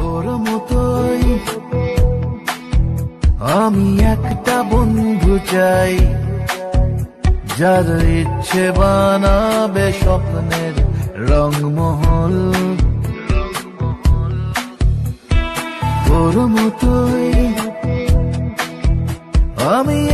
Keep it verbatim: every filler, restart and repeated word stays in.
তোর মতোই আমি একটা বন্ধু চাই, যার ইচ্ছে বানাবে স্বপ্নের রংমহল। তোর মতোই আমি